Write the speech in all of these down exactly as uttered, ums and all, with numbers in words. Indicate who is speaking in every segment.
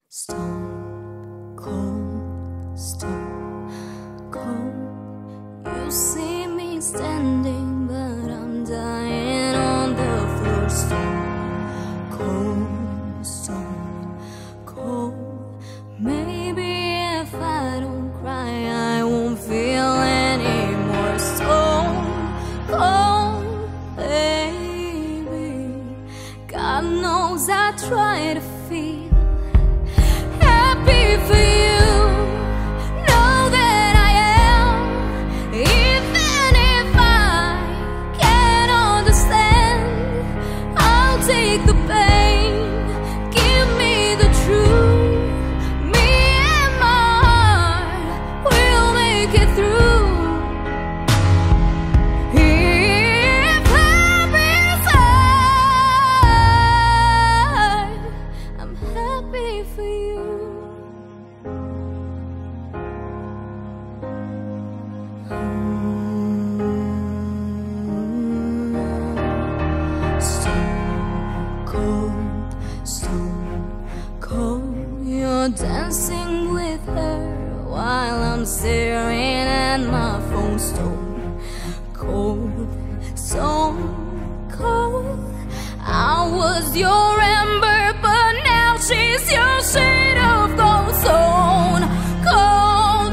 Speaker 1: Stone cold, stone cold. You see me standing, but I'm dying on the floor. Stone cold, stone cold. Maybe if I don't cry, I won't feel anymore. Stone cold, baby. God knows I try to feel happy for you. Know that I am, even if I can't understand. I'll take the pain, give me the truth. Me and my heart will make it through. If happy's hard, I'm happy for you. Stone cold, stone cold. You're dancing with her while I'm staring at my phone. Stone cold, stone cold. I was your ember, but now she's your shade of gold. Stone cold,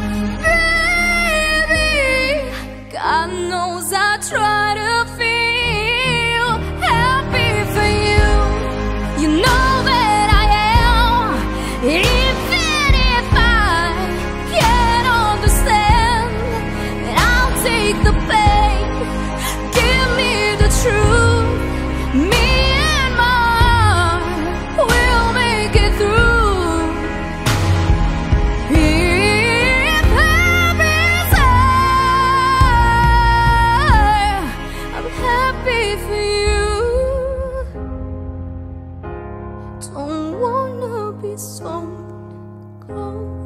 Speaker 1: baby. God knows I try to feel happy for you. You know that I am, even if I can't understand. And I'll take the pain, give me the truth. Me and my heart will make it through. If happy's hard, I'm happy for you. Don't wanna be stone cold.